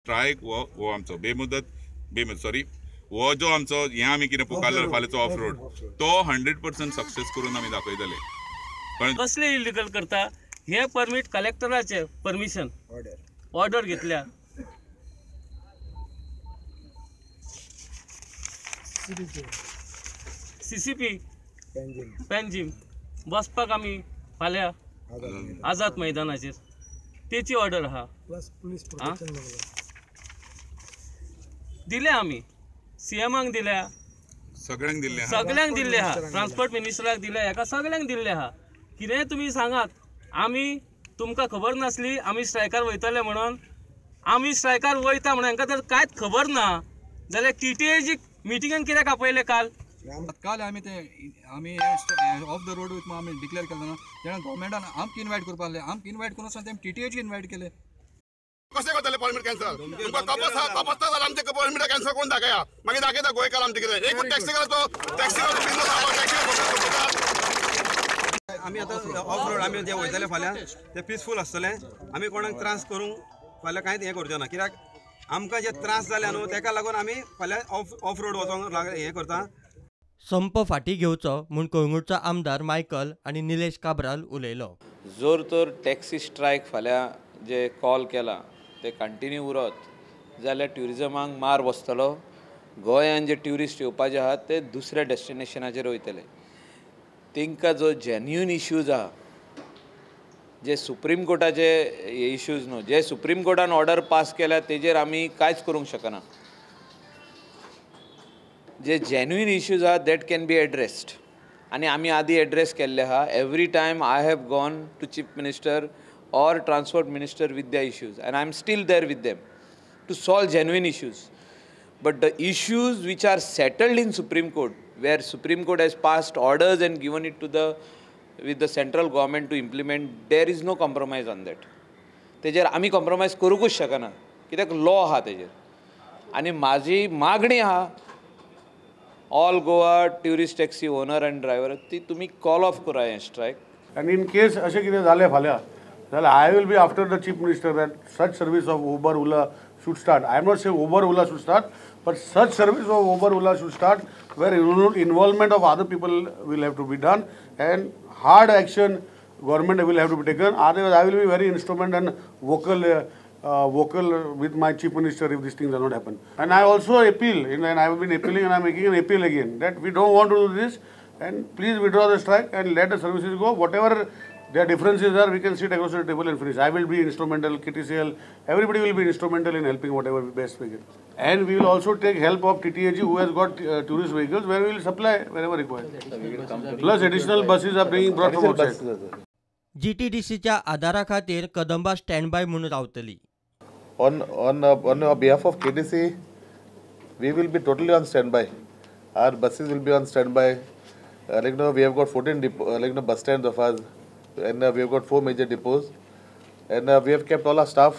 Strike हो आमचो बेमुदत सॉरी हो जो आमचो हे आमी कितें पुकारलो फाल्यांचो ऑफ रोड तो 100% सक्सेस करून आमी दाखयतले. पण कसले इलिगल करता हे परमीट कलेक्टराचे परमिशन ऑर्डर घेतल्या. CCP पेंजीम बसपाक आमी फाल्यां आझाद मैदानाचेर तेची ऑर्डर आहा दिल्या आमी CMाक दिल्या सगळ्यांक दिल्ले आहा ट्रान्सपोर्ट मिनिस्टराक दिल्या हेका सगळ्यांक दिल्ले आहा. कितेंय तुमी सांगात आमी तुमकां खबर नासली आमी स्ट्रायकार वयतले म्हणून आमी स्ट्रायकार वयता म्हणून हांकां जर कांयच खबर ना जाल्यार TTAची मिटिंगान कित्याक आपयले काल आमी ऑफ द रोड विथ आमी डिक्लेअर केलें ना तेणा गव्हर्मेंटान आमकां इन्वायट करपा लागले आमकां इन्वायट करून आसतना तेमी TTAची इन्वायट केले. कशें करतले परमीट कॅन्सल तुमकां कपसता जाल्यार आमचे परमीट कॅन्सल करून दाखया मागीर दाखयता गोंयकार आमचे कितें एक टॅक्सी तो टॅक्सी आमी आतां ऑफ रोड आमी जे वयतले फाल्यां ते पिसफूल आसतले आमी कोणाक त्रास करूंक फाल्यां कांयच हें करचो ना कित्याक आमकां जे त्रास जाल्या न्हू तेका लागून आमी फाल्यां ऑफ रोड वचोंक हें करता. संप फाटी घेवचो म्हूण कोंगूरचो आमदार मायकल आनी निलेश काब्राल उलयलो. जोर तर टॅक्सी स्ट्रायक फाल्यां जे कॉल केला ते कंटिन्यू उरत जाल्यार ट्युरिजमाक मार बसतलो. गोंयान जे ट्युरिस्ट येवपाचे आहात ते दुसऱ्या डेस्टिनेशनाचेर वयतले. तांकां जो जेन्युइन इश्यूज आहा जे सुप्रीम कोर्टाचे इश्यूज न्हू जे सुप्रीम कोर्टान ऑर्डर पास केल्या तेजेर आमी कांयच करूंक शकना. जे जेन्युइन इश्यूज आहा दॅट कॅन बी एड्रेस्ड आनी आमी आदी एड्रेस केल्ले आहा. Every time I have gone to chief minister or transport minister with their issues and I am still there with them to solve genuine issues. But the issues which are settled in Supreme Court, where Supreme Court has passed orders and given it to with the central government to implement, there is no compromise on that. तेजेर आमी compromise करूंकूच शकना कित्याक law आहा तेजेर. आनी म्हाजी मागणी आहा all Goa tourist taxi owner and driver ती तुमी कॉल ऑफ करा हें स्ट्रायक. And in case अशें कितें जालें फाल्यां I will be after the chief minister that such service of Uber Ola should start. I am not saying Uber Ola should start, but such service of Uber Ola should start where involvement of other people will have to be done and hard action government will have to be taken. Otherwise, I will be very instrument and vocal with my chief minister if these things are not happen. And I also appeal, and I have been appealing and I am making an appeal again that we don't want to do this and please withdraw the strike and let the services go. Whatever their differences are, we can sit across the table and finish. I will be instrumental, KTCL, everybody will be instrumental in helping whatever best we can. And we will also take help of TTAG who has got tourist vehicles where we will supply wherever required. Plus additional buses are being brought from outside. GTDCच्या आदारा खातीर Kadamba stand by म्हणून रावतली. On behalf of KTC, we will be totally on standby. Our buses will be on standby. We have got 14 bus stands of ours. And we have got 4 major depots and we have kept all our staff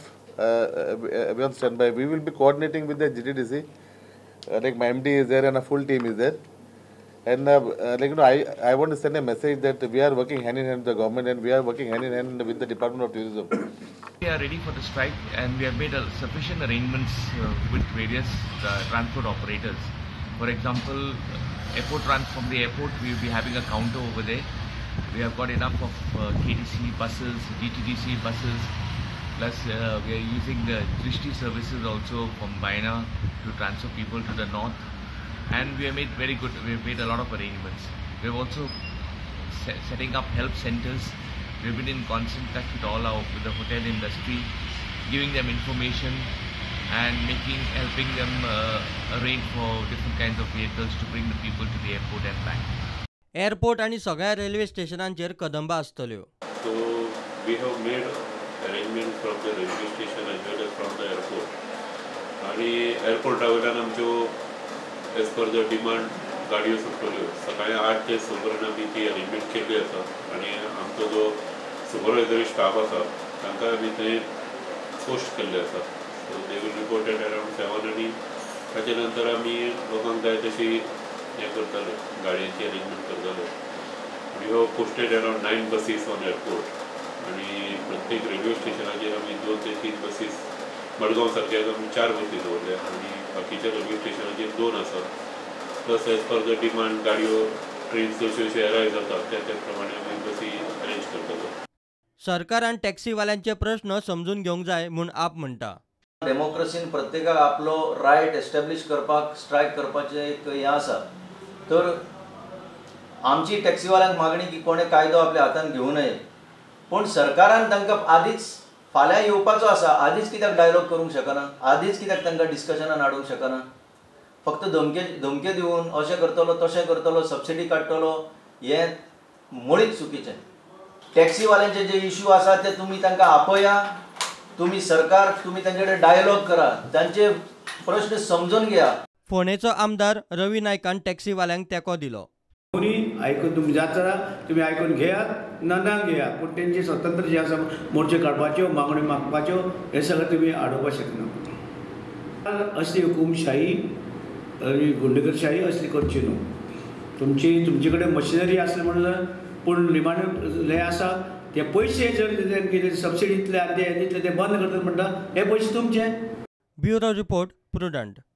on standby. We will be coordinating with the GTDC. My MD is there and a full team is there. And I want to send a message that we are working hand in hand with the government and we are working hand in hand with the Department of Tourism. We are ready for the strike and we have made sufficient arrangements with various transport operators. For example, from the airport we will be having a counter over there. We have got enough of KTC buses, GTDC buses, plus we are using the Drishti services also from Baina to transfer people to the north, and we have made we have made a lot of arrangements. We have also setting up help centers. We have been in constant touch with the hotel industry, giving them information and helping them arrange for different kinds of vehicles to bring the people to the airport and back. Airport आणि सगळ्या railway स्टेशनांचेर Kadamba आसतल्यो. So we have made arrangement from the railway station as well as from the airport. आणि एअरपोर्टा वयल्यान आमच्यो age per the demand गाडयो सुटल्यो. सकाळी 8 ते 9 पर्यंत आमी ती अरेंजमेंट केल्ली आसा आणि आमचो जो सुपरवायझरी स्टाफ आसा तांकां आमी थंय पोस्ट केल्ले आसा. So they will report at around 7 आणि ताचे नंतर आमी लोकांक जाय तशी हे करतले गाडयांची अरेंजमेंट करतले. We have posted around 9 buses on airport आणि प्रत्येक रेल्वे स्टेशनाचेर आमी 2 ते 3 buses मडगांव सारक्या 4 बसी दवरल्या आनी बाकीच्या रेल्वे स्टेशनाचेर 2 आसा. Plus as per the demand गाडयो ट्रेन्स जश्यो अरायव जातात त्या प्रमाणे आमी बसी अरेंज करतलो. सरकारान टॅक्सीवाल्यांचे प्रश्न समजून घेवंक जाय म्हूण आप म्हणटा. डेमोक्रेसीन प्रत्येकाक आपलो रायट एस्टॅब्लिश करपाक स्ट्रायक करपाचें एक हें आसा. तर आमची टॅक्सीवाल्यांक मागणी की कोणें कायदो आपल्या हातान घेवं नये, पूण सरकारान तांकां आदींच फाल्यां येवपाचो आसा, आदींच कित्याक डायलॉग करूंक शकना, आदींच कित्याक तांकां डिस्कशनान हाडूंक शकना. फक्त धमक्यो दिवन अशें करतलो तशें करतलो सबसिडी काडटलो हें मुळीच चुकीचें. टॅक्सीवाल्यांचे जे इश्यू आसा ते तुमी तांकां आपया, तुमी सरकार तुमी तांचे कडेन डायलॉग करा, तांचे प्रश्न समजून घेया. फोंडेचो आमदार रवी नायकान टॅक्सीवाल्यांक तेंको दिलो. कोणी आयकून तुमी जाता तुमी आयकून घेयात ना घेयात, पूण तेंचे स्वतंत्र जे आसा मोर्चे काडपाच्यो मागण्यो मागपाच्यो हे सगळें तुमी आडोवपाक शकना. असली हुकुमशाही आनी गुंडगरशाही असली करची न्हू. तुमचे कडेन मशिनरी आसली म्हणून पूण निमाणे हे आसा ते पयशे जर कितें सबसिडी दितले आनी ते दितले ते बंद करतात म्हणटा हे पयशे तुमचे. Bureau report prudent.